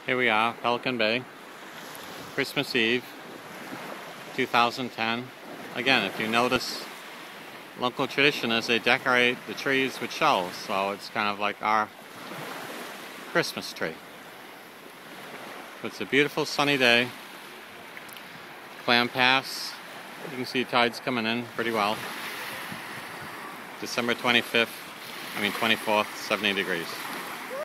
Here we are, Pelican Bay, Christmas Eve, 2010. Again, if you notice, local tradition is they decorate the trees with shells, so it's kind of like our Christmas tree. It's a beautiful sunny day. Clam Pass, you can see tides coming in pretty well. December 24th, 70 degrees.